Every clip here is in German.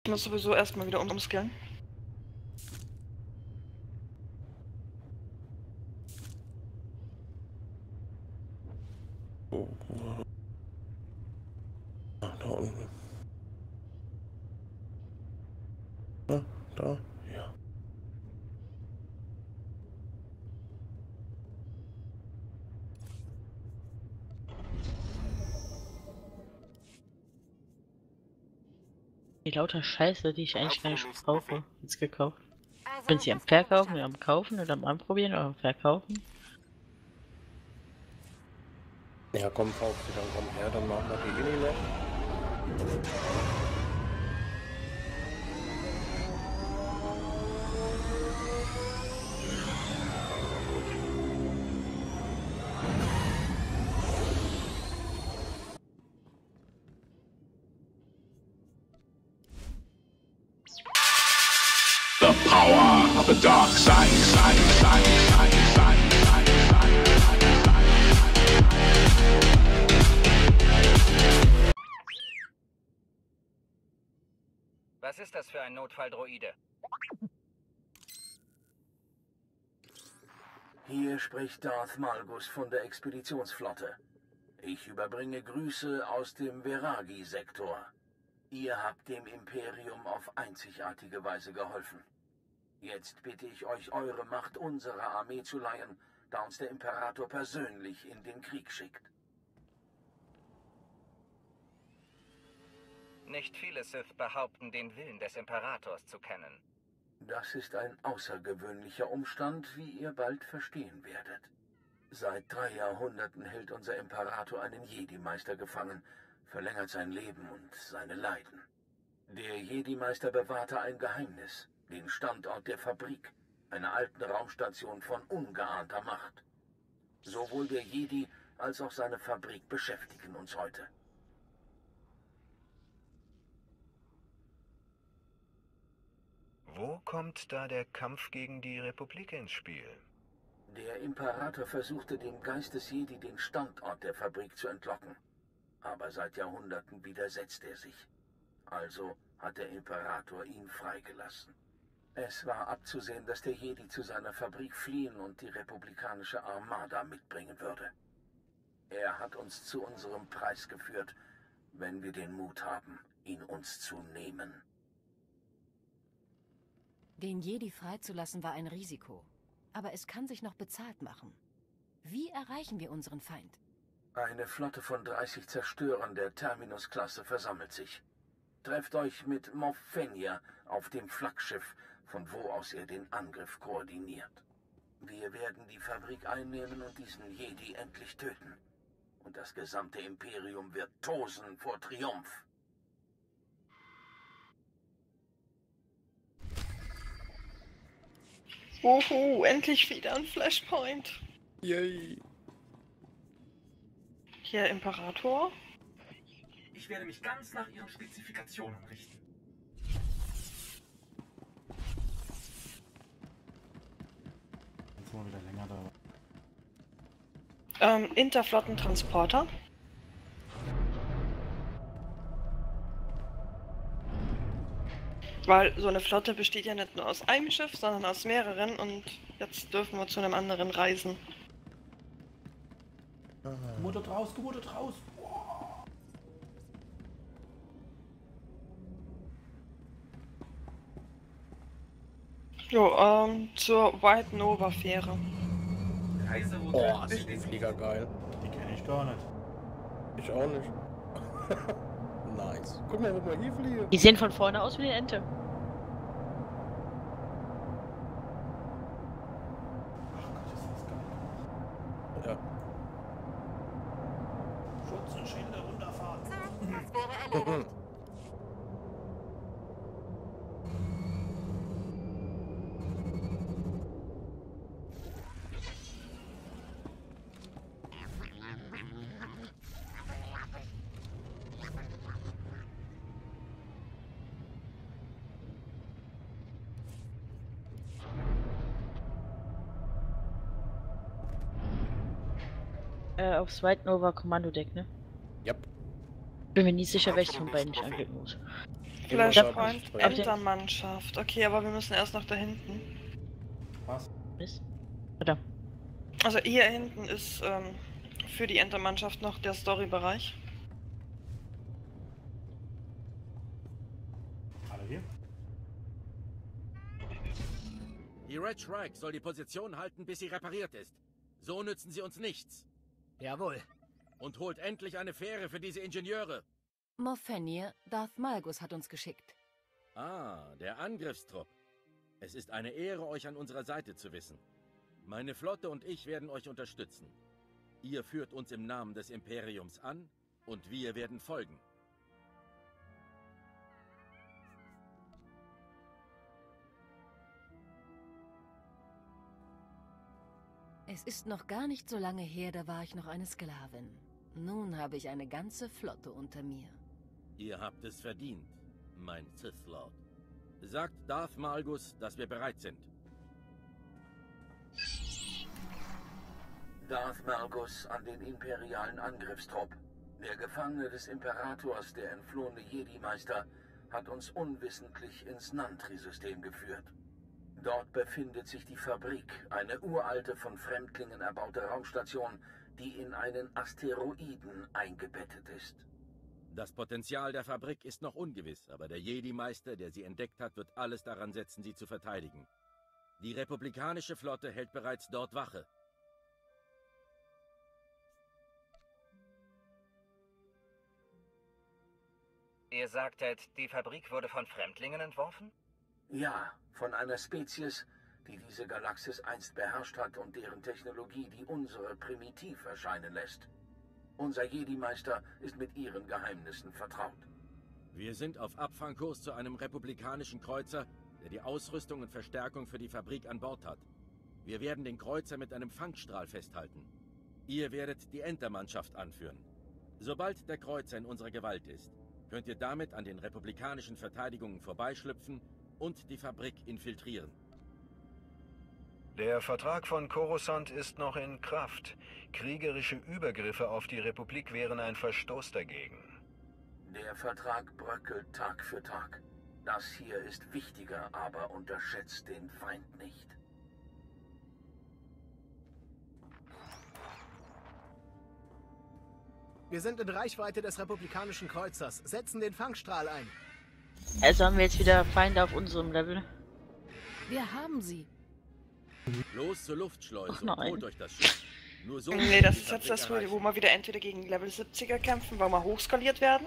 Ich muss sowieso erstmal wieder umskillen. Oh. Ah, da unten. Ah, da, ja. Die lauter Scheiße, die ich eigentlich gar nicht brauche, jetzt gekauft. Bin sie am Verkaufen oder am Kaufen oder am Anprobieren oder am Verkaufen? Ja, komm, Fauxi, dann komm her, dann machen wir die Inni noch. The power of the dark side. Was ist das für ein Notfalldroide? Hier spricht Darth Malgus von der Expeditionsflotte. Ich überbringe Grüße aus dem Veragi-Sektor. Ihr habt dem Imperium auf einzigartige Weise geholfen. Jetzt bitte ich euch, eure Macht unserer Armee zu leihen, da uns der Imperator persönlich in den Krieg schickt. Nicht viele Sith behaupten, den Willen des Imperators zu kennen. Das ist ein außergewöhnlicher Umstand, wie ihr bald verstehen werdet. Seit 3 Jahrhunderten hält unser Imperator einen Jedi-Meister gefangen, verlängert sein Leben und seine Leiden. Der Jedi-Meister bewahrte ein Geheimnis, den Standort der Fabrik, einer alten Raumstation von ungeahnter Macht. Sowohl der Jedi als auch seine Fabrik beschäftigen uns heute. Wo kommt da der Kampf gegen die Republik ins Spiel? Der Imperator versuchte dem Geist des Jedi den Standort der Fabrik zu entlocken. Aber seit Jahrhunderten widersetzt er sich. Also hat der Imperator ihn freigelassen. Es war abzusehen, dass der Jedi zu seiner Fabrik fliehen und die republikanische Armada mitbringen würde. Er hat uns zu unserem Preis geführt, wenn wir den Mut haben, ihn uns zu nehmen. Den Jedi freizulassen war ein Risiko. Aber es kann sich noch bezahlt machen. Wie erreichen wir unseren Feind? Eine Flotte von 30 Zerstörern der Terminus-Klasse versammelt sich. Trefft euch mit Moff Fenrir auf dem Flaggschiff, von wo aus er den Angriff koordiniert. Wir werden die Fabrik einnehmen und diesen Jedi endlich töten. Und das gesamte Imperium wird tosen vor Triumph. Wuhu, endlich wieder ein Flashpoint. Yay. Hier, Imperator. Ich werde mich ganz nach Ihren Spezifikationen richten. Jetzt mal wieder länger da. Interflottentransporter. Weil so eine Flotte besteht ja nicht nur aus einem Schiff, sondern aus mehreren und jetzt dürfen wir zu einem anderen reisen. Gemutet raus, gemutet raus! Jo, zur White Nova Fähre. Oh, das ist mega geil. Die kenne ich gar nicht. Ich auch nicht. Nice. Guck mal, wo wir hier fliegen. Die sehen von vorne aus wie eine Ente. Ach Gott, ist das geil. Ja. Schutzschilde runterfahren. Das wäre erledigt. Aufs White Nova Kommandodeck, ne? Yep. Bin mir nie sicher, welches von beiden ich anklicken muss. Flashpoint, Entermannschaft. Okay, aber wir müssen erst noch da hinten. Was? Ist? Oder? Also hier hinten ist für die Entermannschaft noch der Story-Bereich. Alle hier? Die Red Shrike soll die Position halten, bis sie repariert ist. So nützen sie uns nichts. Jawohl. Und holt endlich eine Fähre für diese Ingenieure. Morfenir, Darth Malgus hat uns geschickt. Ah, der Angriffstrupp. Es ist eine Ehre, euch an unserer Seite zu wissen. Meine Flotte und ich werden euch unterstützen. Ihr führt uns im Namen des Imperiums an und wir werden folgen. Es ist noch gar nicht so lange her, da war ich noch eine Sklavin. Nun habe ich eine ganze Flotte unter mir. Ihr habt es verdient, mein Sith Lord. Sagt Darth Malgus, dass wir bereit sind. Darth Malgus an den imperialen Angriffstrupp. Der Gefangene des Imperators, der entflohene Jedi-Meister, hat uns unwissentlich ins Nantri-System geführt. Dort befindet sich die Fabrik, eine uralte, von Fremdlingen erbaute Raumstation, die in einen Asteroiden eingebettet ist. Das Potenzial der Fabrik ist noch ungewiss, aber der Jedi-Meister, der sie entdeckt hat, wird alles daran setzen, sie zu verteidigen. Die republikanische Flotte hält bereits dort Wache. Ihr sagtet, die Fabrik wurde von Fremdlingen entworfen? Ja, von einer Spezies, die diese Galaxis einst beherrscht hat und deren Technologie die unsere primitiv erscheinen lässt. Unser Jedi-Meister ist mit ihren Geheimnissen vertraut. Wir sind auf Abfangkurs zu einem republikanischen Kreuzer, der die Ausrüstung und Verstärkung für die Fabrik an Bord hat. Wir werden den Kreuzer mit einem Fangstrahl festhalten. Ihr werdet die Entermannschaft anführen. Sobald der Kreuzer in unserer Gewalt ist, könnt ihr damit an den republikanischen Verteidigungen vorbeischlüpfen und die Fabrik infiltrieren. Der Vertrag von Coruscant ist noch in Kraft. Kriegerische Übergriffe auf die Republik wären ein Verstoß dagegen. Der Vertrag bröckelt Tag für Tag. Das hier ist wichtiger, aber unterschätzt den Feind nicht. Wir sind in Reichweite des republikanischen Kreuzers. Setzen den Fangstrahl ein. Also haben wir jetzt wieder Feinde auf unserem Level. Wir haben sie. Los zur Luftschleuse und holt euch das Schiff. Nur so Nee, das ist jetzt das, wo wir wieder entweder gegen Level 70er kämpfen, weil wir hochskaliert werden.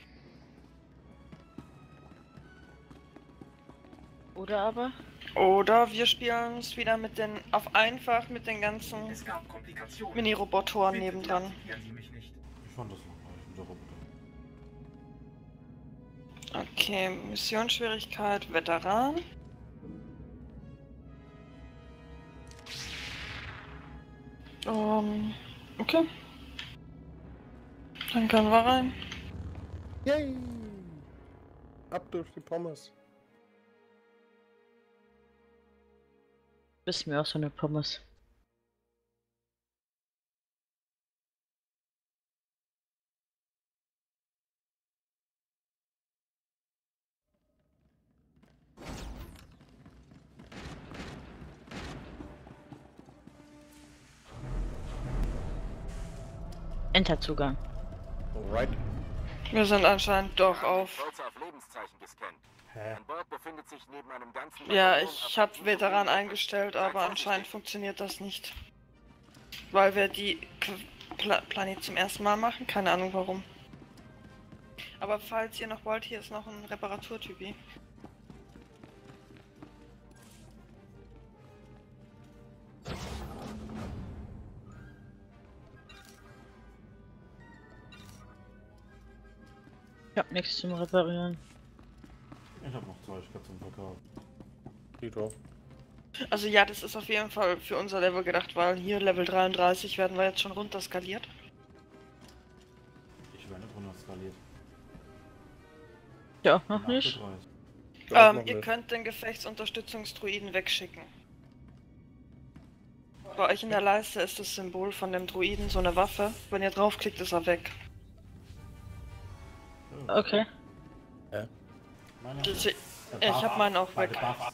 Oder wir spielen es wieder mit den, auf einfach mit den ganzen Mini-Robotoren nebendran. Ich fand das noch mal mit der Roboter. Okay, Missionsschwierigkeit, Veteran. Okay. Dann können wir rein. Yay! Ab durch die Pommes. Bist mir auch so eine Pommes. Enterzugang. Alright. Wir sind anscheinend doch auf. Lebenszeichen gescannt. Hä? An Bord befindet sich neben einem ganzen Ja, ich habe Veteran eingestellt, aber anscheinend funktioniert das nicht. Weil wir die Planet zum ersten Mal machen, keine Ahnung warum. Aber falls ihr noch wollt, hier ist noch ein Reparaturtypi. Ich hab nichts zum Reparieren. Ich hab noch 2 Stück zum Verkauf. Dito. Also ja, das ist auf jeden Fall für unser Level gedacht, weil hier Level 33 werden wir jetzt schon runter skaliert. Ich werde nicht runter skaliert. Ja, noch nicht. Ihr könnt den Gefechtsunterstützungsdruiden wegschicken. Bei euch in der Leiste ist das Symbol von dem Druiden so eine Waffe. Wenn ihr draufklickt, ist er weg. Okay. Meine? Ich hab meinen auch Beide weg. Buffs.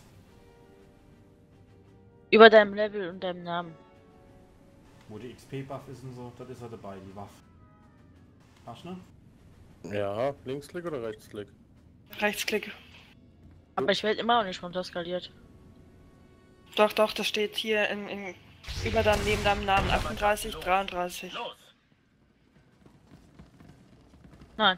Über deinem Level und deinem Namen. Wo die XP-Buff ist und so, das ist er dabei, die Waffe. Hast du ne? Ja, Linksklick oder Rechtsklick? Rechtsklick. Aber ich werde immer auch nicht runterskaliert. Doch, das steht hier über dann neben deinem Namen 38, 33. Nein.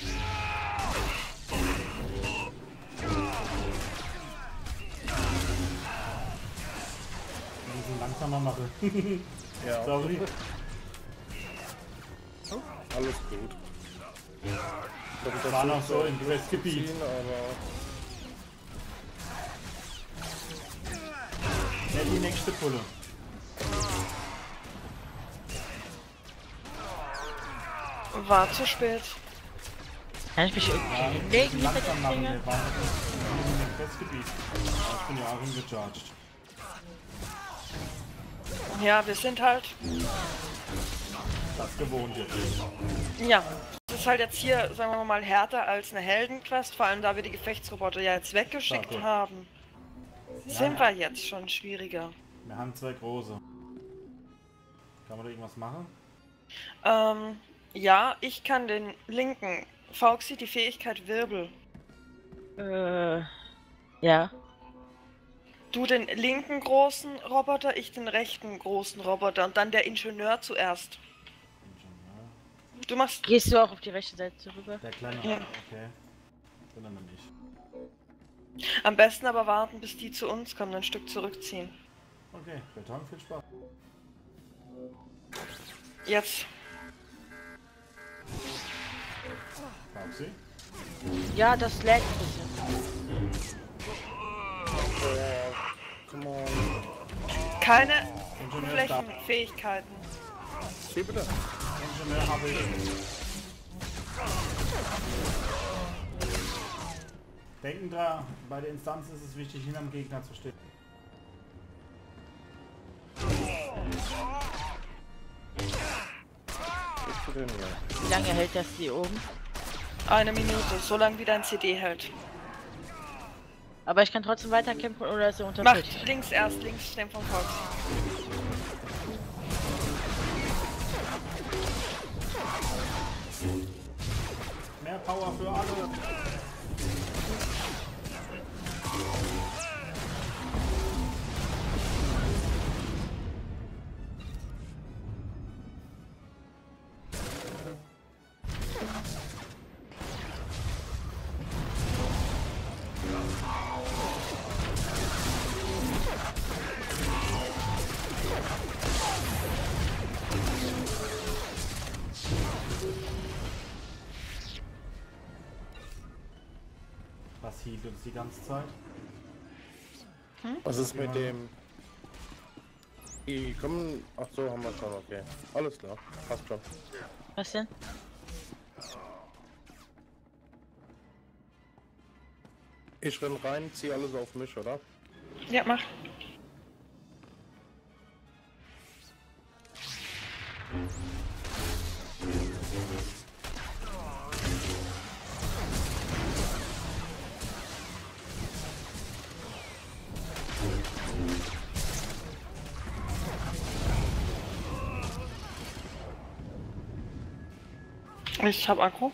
Wir müssen langsamer machen. Ja. Sorry. Alles gut. Das war noch so im Questgebiet. Aber ja, die nächste Pulle. War zu spät. Kann ich mich Ja, irgendwie wir hinlegen müssen mit langsam den machen, Dingen? wir waren im Questgebiet. Ja, ich bin ja auch hingecharged. Ja, wir sind halt. Das gewohnt jetzt. Ja. Das ist halt jetzt hier, sagen wir mal, härter als eine Heldenquest, vor allem da wir die Gefechtsroboter ja jetzt weggeschickt Ja, gut. haben. Sind wir jetzt schon schwieriger. Wir haben zwei große. Kann man da irgendwas machen? Ja, ich kann den linken. Foxy die Fähigkeit Wirbel. Ja. Du den linken großen Roboter, ich den rechten großen Roboter und dann der Ingenieur zuerst. Du machst. Gehst du auch auf die rechte Seite rüber? Der kleine, Ja. okay. Bin aber nicht. Am besten aber warten, bis die zu uns kommen, ein Stück zurückziehen. Okay, Beton, viel Spaß. Jetzt. Foxy? Ja, das lädt ein bisschen. come on. Keine Ingenieur starb. Fähigkeiten. Wie bitte? Ingenieur habe ich. Denken dran, bei der Instanz ist es wichtig, hinterm Gegner zu stehen. Wie lange hält das hier oben? 1 Minute, so lange wie dein CD hält. Aber ich kann trotzdem weiterkämpfen oder ist er unter Macht Schutt? links erst, links stehen vom Fox. Mehr Power für alle. Was hielt uns die ganze Zeit? Was ist mit dem... Die kommen... Ach so, haben wir schon, okay. Alles klar, passt schon. Was denn? Ich renn rein, zieh alles auf mich, oder? Ja, mach. Ich hab Akku.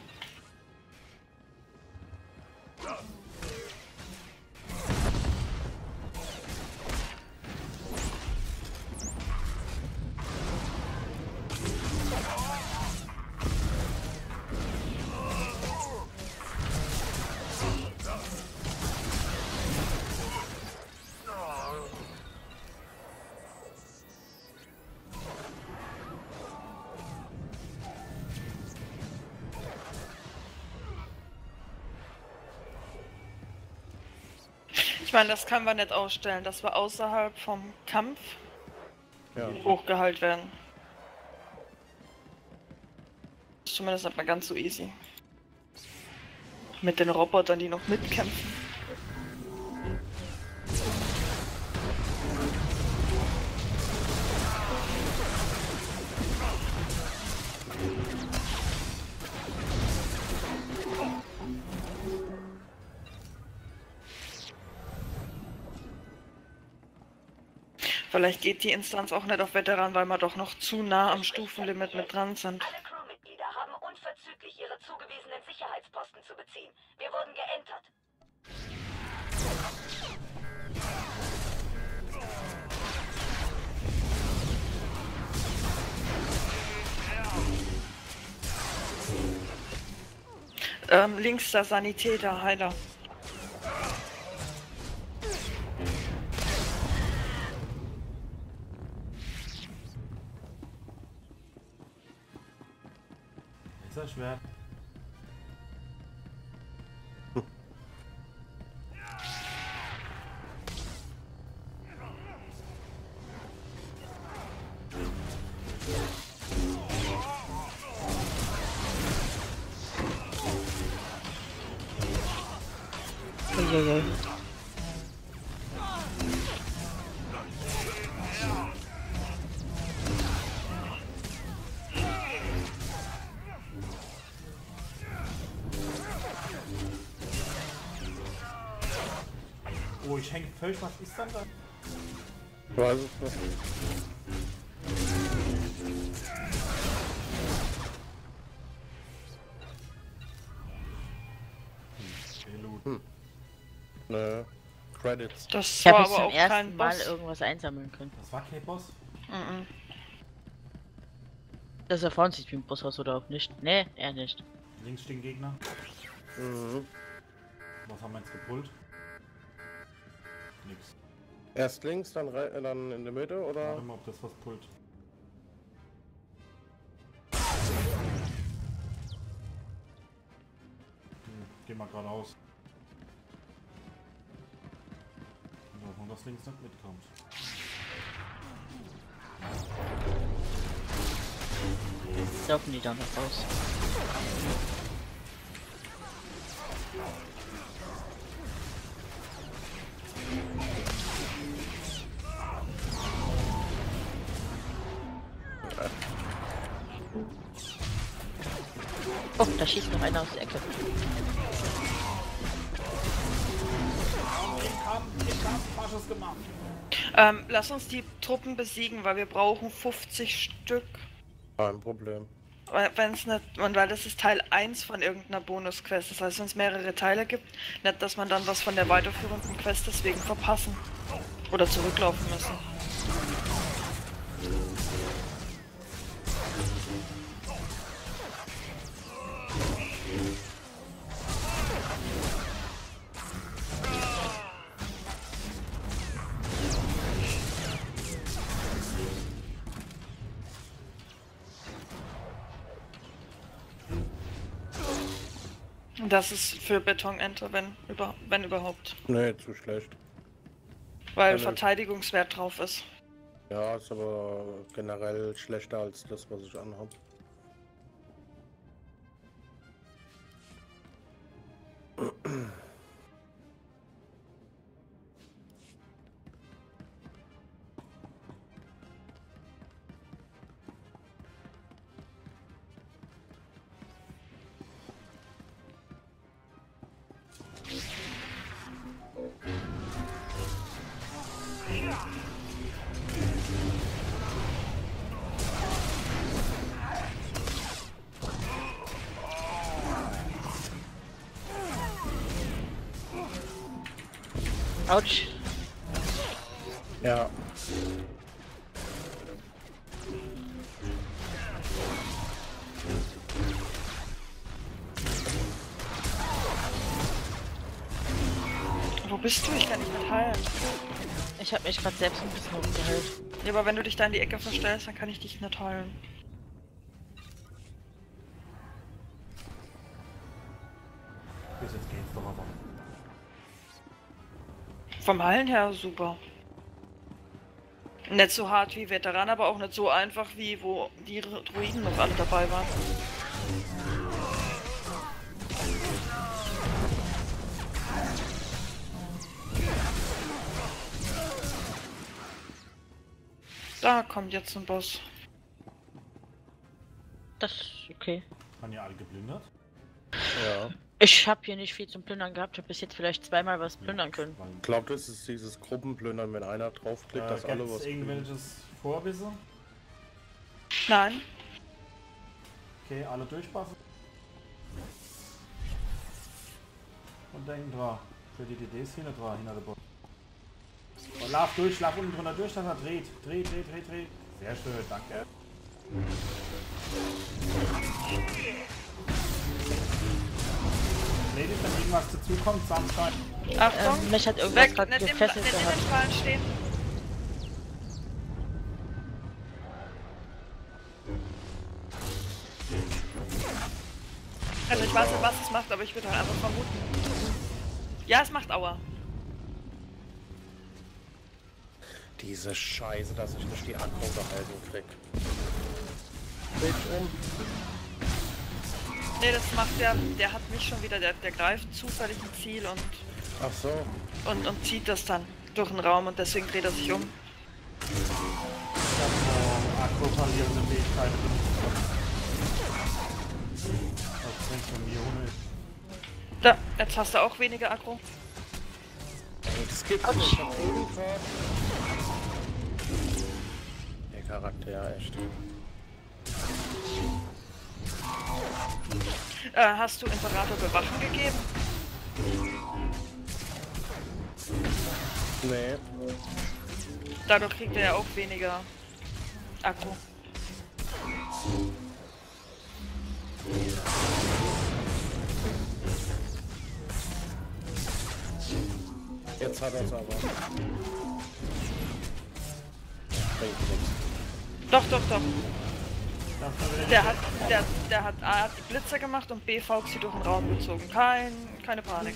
Ich meine, das kann man nicht ausstellen. Das war außerhalb vom Kampf Ja. hochgehalten werden. Ist zumindest nicht mal ganz so easy. Mit den Robotern, die noch mitkämpfen. Vielleicht geht die Instanz auch nicht auf Veteran, weil wir doch noch zu nah am Stufenlimit mit dran sind. Alle Crewmitglieder haben unverzüglich ihre zugewiesenen Sicherheitsposten zu beziehen. Wir wurden geentert. Links der Sanitäter, Heiler. Ist das schwer? Uiuiui. Oh, ich hänge völlig. Was ist dann da? Ich weiß es nicht. Ne, Credits. Das Ich war habe aber zum auch kein ersten Mal Boss. irgendwas einsammeln können. Das war kein Boss? Mhm. Das erfahren sich wie ein Boss aus oder auch nicht. Nee, er nicht. Links stehen Gegner. Mhm. Was haben wir jetzt gepult? Nix. Erst links, dann in der Mitte, oder? Warte mal, ob das was pult. Geh mal geradeaus. Hoffen, dass links nicht mitkommt. Laufen die da noch raus? Oh, da schießt noch einer aus der Ecke. Lass uns die Truppen besiegen, weil wir brauchen 50 Stück. Kein Problem. Wenn es nicht, und weil das ist Teil 1 von irgendeiner Bonusquest, das heißt, wenn es mehrere Teile gibt, nicht, dass man dann was von der weiterführenden Quest deswegen verpassen oder zurücklaufen müssen. Das ist für Betonenter, wenn überhaupt. Nee, zu schlecht. Weil Verteidigungswert drauf ist. Ja, ist aber generell schlechter als das, was ich anhabe. Autsch. Ja. Wo bist du? Ich kann nicht mehr heilen. Ich habe mich gerade selbst ein bisschen umgeheilt. Ja, aber wenn du dich da in die Ecke verstellst, dann kann ich dich nicht heilen. Bis jetzt geht's doch aber. Vom Heilen her super. Nicht so hart wie Veteran, aber auch nicht so einfach wie wo die Druiden noch alle dabei waren. Da kommt jetzt ein Boss. Das ist okay. Waren ja alle geplündert? Ja. Ich habe hier nicht viel zum Plündern gehabt. Ich habe bis jetzt vielleicht zweimal was plündern können. Glaubt ihr, es ist dieses Gruppenplündern, wenn einer draufklickt, dass alle was irgendwelches Vorbisse? Nein. Okay, alle durchpassen. Und denken dran. Für die DDs hinter dran, hinter der Box. Und lauf durch, lauf unten drunter durch, dass er dreht. Dreht. Sehr schön, danke. Ladies, wenn irgendwas dazukommt, Samstag. Achtung, mich hat irgendwas gerade nicht gefesselt in den gehabt. Fallen stehen. Also ich weiß nicht, was es macht, aber ich würde halt einfach vermuten. Ja, es macht Aua. Diese Scheiße, dass ich nicht die Akku gehalten krieg. Bitch. Nee, das macht der hat mich schon wieder, der greift zufällig ein Ziel und Ach so. und zieht das dann durch den Raum und deswegen dreht er sich um. Ich habe Akku verlierende Fähigkeiten benutzt. Das bringt von mir ohne. Da, jetzt hast du auch weniger Aggro. Das gibt's nicht. Ich hab irgendwas. Der Charakter, ja, echt. Hast du Imperator Bewachen gegeben? Nee. Dadurch kriegt er ja auch weniger Akku. Jetzt hat er es aber. Bringt nichts. Doch. Der hat A die Blitze gemacht und B Fauxi durch den Raum gezogen. Keine Panik.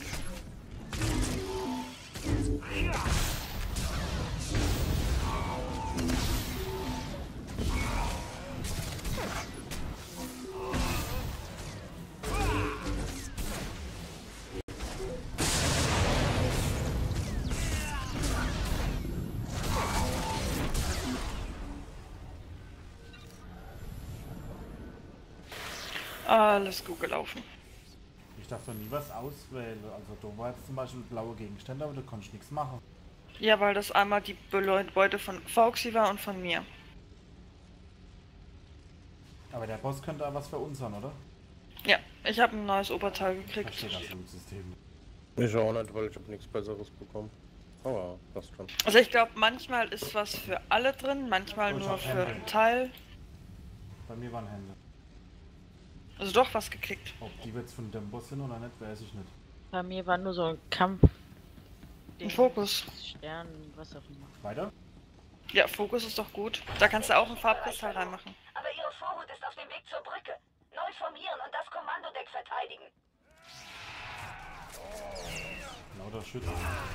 Alles gut gelaufen. Ich darf doch nie was auswählen. Also du war jetzt zum Beispiel blaue Gegenstände, aber du konntest nichts machen. Ja, weil das einmal die Beute von Fauxi war und von mir. Aber der Boss könnte auch was für uns sein, oder? Ja, ich habe ein neues Oberteil gekriegt. Verstehe das im System. Ich auch nicht, weil ich hab nichts Besseres bekommen. Aber passt schon. Also ich glaube, manchmal ist was für alle drin, manchmal nur für einen Teil. Bei mir waren Hände. Also doch was gekriegt. Ob die jetzt von dem Boss sind oder nicht, weiß ich nicht. Bei mir war nur so ein Kampf. Ein Fokus. Stern, was auch immer. Weiter? Ja, Fokus ist doch gut. Da kannst du auch ein Farbkristall reinmachen. Aber ihre Vorhut ist auf dem Weg zur Brücke. Neu formieren und das Kommandodeck verteidigen. Lauter Schützen.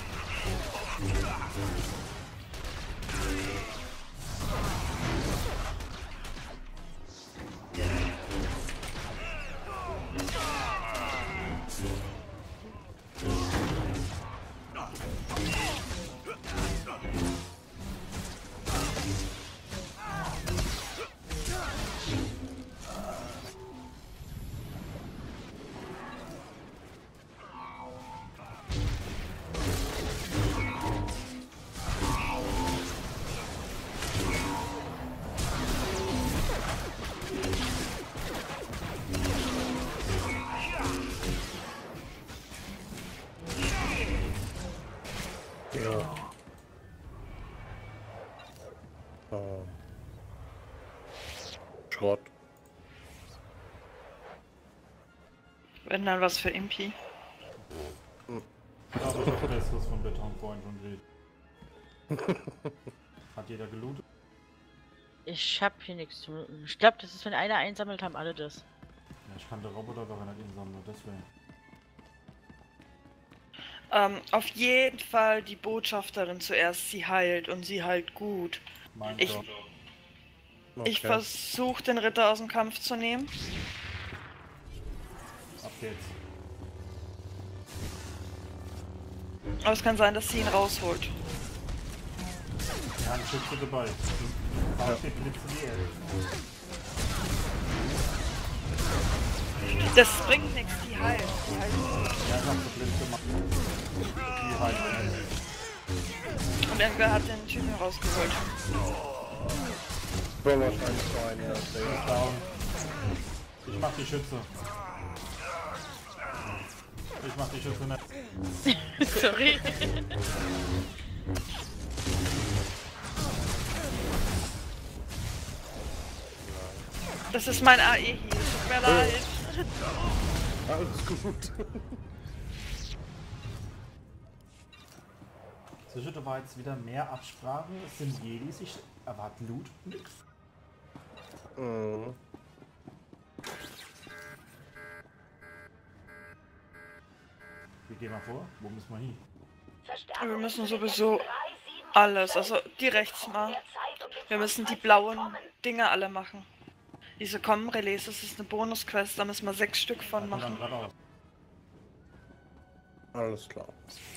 Ja. Schrott. Wenn dann was für Impi. Aber ich hab Besseres von Beton vorhin schon geredet. Hat jeder gelootet? Ich hab hier nichts zu looten. Ich glaube, das ist, wenn einer einsammelt, haben alle das. Ja, ich kann der Roboter doch nicht insammeln, deswegen. Auf jeden Fall die Botschafterin zuerst. Sie heilt und sie heilt gut. Mein Ich, Job. ich versuche den Ritter aus dem Kampf zu nehmen. Ab geht's. Aber es kann sein, dass sie ihn rausholt. Wir haben Schütze dabei. Da steht Blitze in die Erde. Das bringt nichts. Die die heilt. Die heilt. Ja, ich hab's so blind gemacht. Die halt. Und irgendwer hat den Typen rausgeholt. Soll wahrscheinlich sein, ja. Der ist down. Ich mach die Schütze. Ich mach die Schütze nicht. Sorry. Das ist mein AE hier, tut mir leid. Alles gut. Zwischen war jetzt wieder mehr Absprachen. Es sind Jedis, ich erwarte Loot und nix. Mhm. Wie gehen wir vor? Wo müssen wir hin? Wir müssen sowieso alles, also die rechts mal. Wir müssen die blauen Dinger alle machen. Diese Relais, das ist eine Bonusquest, da müssen wir 6 Stück von machen. Alles klar.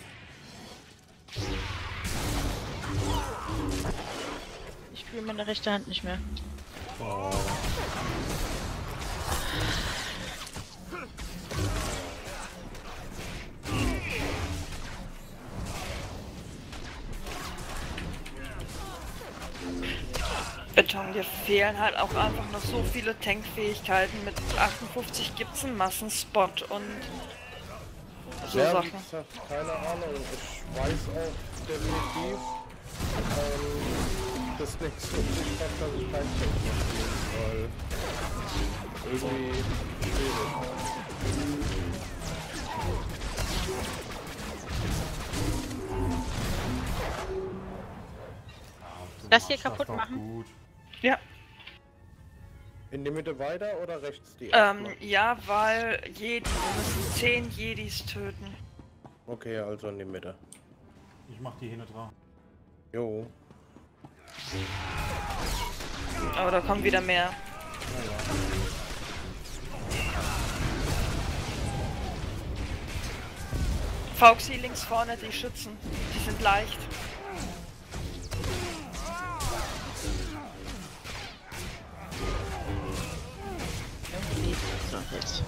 Ich spüre meine rechte Hand nicht mehr. Oh. Beton, dir fehlen halt auch einfach noch so viele Tankfähigkeiten. Mit 58 gibt's einen Massenspot und so ja, Sachen. Wie gesagt, keine Ahnung. Ich weiß auch definitiv, das nächste Umstand, dass ich kein Tank mehr spiele, weil irgendwie schwierig. Das hier kaputt machen? Gut. Ja. In die Mitte weiter oder rechts die? Ja, weil Jedi, wir müssen 10 Jedis töten. Okay, also in die Mitte. Ich mach die hinten dran. Jo. Aber da kommen wieder mehr. Fauxi links vorne, die Schützen. Die sind leicht. So, jetzt.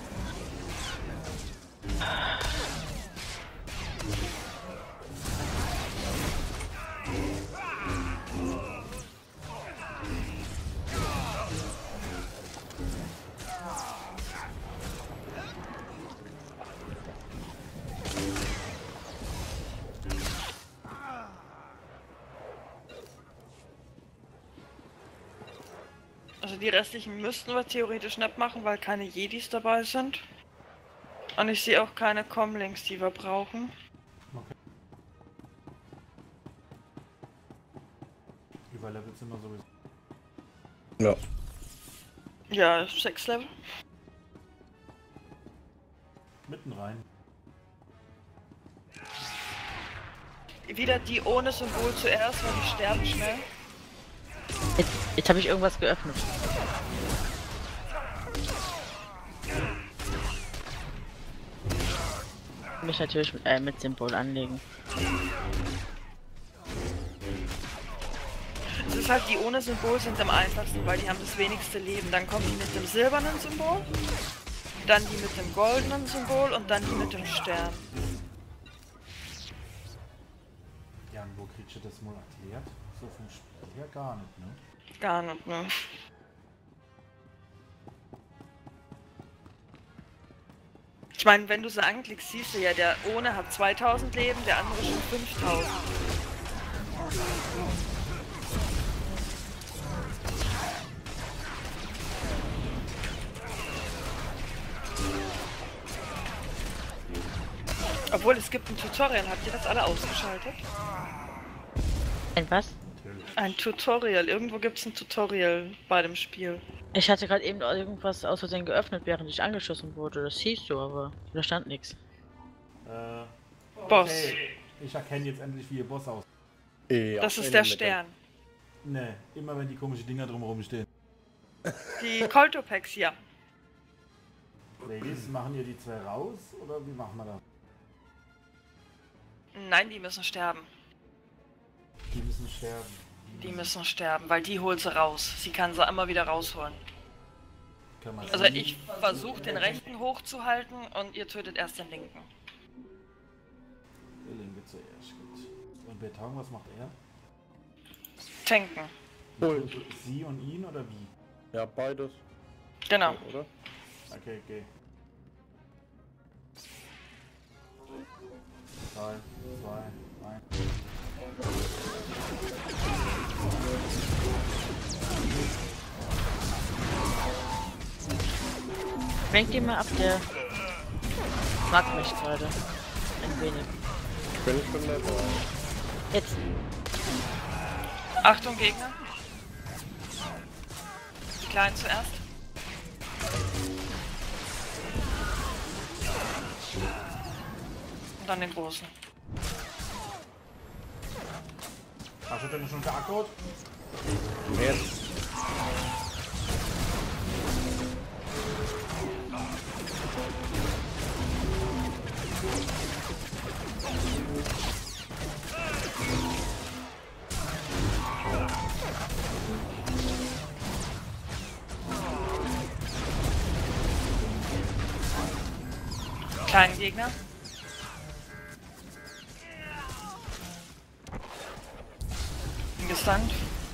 Also die restlichen müssten wir theoretisch nicht machen, weil keine Jedis dabei sind. Und ich sehe auch keine Comlinks, die wir brauchen. Okay. Überlevelt sind wir sowieso. Ja. Ja, 6 Level. Mitten rein. Wieder die ohne Symbol zuerst, weil die sterben schnell. Jetzt habe ich irgendwas geöffnet. Mich natürlich mit Symbol anlegen. Es ist halt, die ohne Symbol sind am einfachsten, weil die haben das wenigste Leben. Dann kommen die mit dem silbernen Symbol, dann die mit dem goldenen Symbol und dann die mit dem Stern. Ja, und wo kriegst du das mal erklärt? So vom Spiel her gar nicht, ne? Gar nicht, ne? Ich meine, wenn du sie anklickst, siehst du ja, der ohne hat 2000 Leben, der andere schon 5000. Obwohl, es gibt ein Tutorial. Habt ihr das alle ausgeschaltet? Ein was? Ein Tutorial. Irgendwo gibt es ein Tutorial bei dem Spiel. Ich hatte gerade eben irgendwas aus Versehen geöffnet, während ich angeschossen wurde. Das siehst du, aber da stand nichts. Boss. Ich erkenne jetzt endlich, wie ihr Boss aussieht. Ja, das ist der Stern. Ne, immer wenn die komischen Dinger drumherum stehen. Die Coltopex, ja. Ladies, machen ihr die zwei raus oder wie machen wir das? Nein, die müssen sterben. Die müssen sterben. Die müssen sterben, weil die holt sie raus. Sie kann sie immer wieder rausholen. Können wir Also sehen. ich versuche den rechten hochzuhalten und ihr tötet erst den linken. Der linke zuerst, gut. Und Beton, was macht er? Tanken. Sie und ihn oder wie? Ja, beides. Genau. Oder? Okay, okay. 3, 2, 1. Schwenkt ihn mal ab, der mag mich gerade. Ein wenig. Bin ich schon dabei. Jetzt. Achtung, Gegner. Die Kleinen zuerst. Und dann den Großen. Hast du denn schon geackert? Jetzt. Kleinen Gegner. Bin gestunt.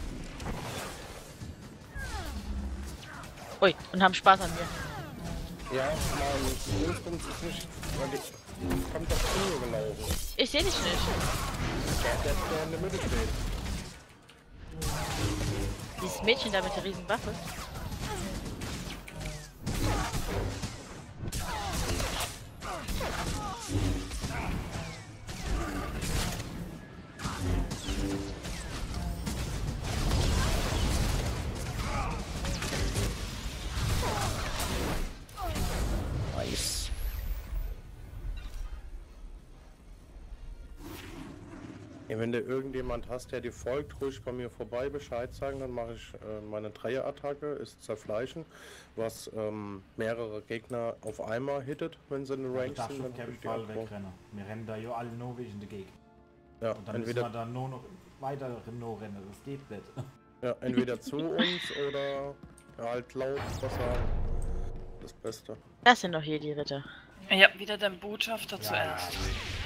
Ui, und haben Spaß an mir. Ja, mein Linksbums ist nicht, weil ich kommt doch zu gelaufen. Ich sehe dich nicht. Der in der Mitte steht. Dieses Mädchen da mit der riesen Waffe. Nice. Ja, wenn du irgendjemand hast, der dir folgt, ruhig bei mir vorbei Bescheid sagen, dann mache ich meine Dreierattacke, ist Zerfleischen, was mehrere Gegner auf einmal hittet, wenn sie in der Range sind. Dann kann ich Fall wegrennen. Wir rennen da ja alle nur wegen der Gegend. Ja, und dann entweder müssen wir dann nur noch weiter nur rennen, das geht nicht. Ja, entweder zu uns oder halt laut was sagen. Das Beste. Das sind doch hier die Ritter. Ja, wieder der Botschafter Ja, zuerst. ja.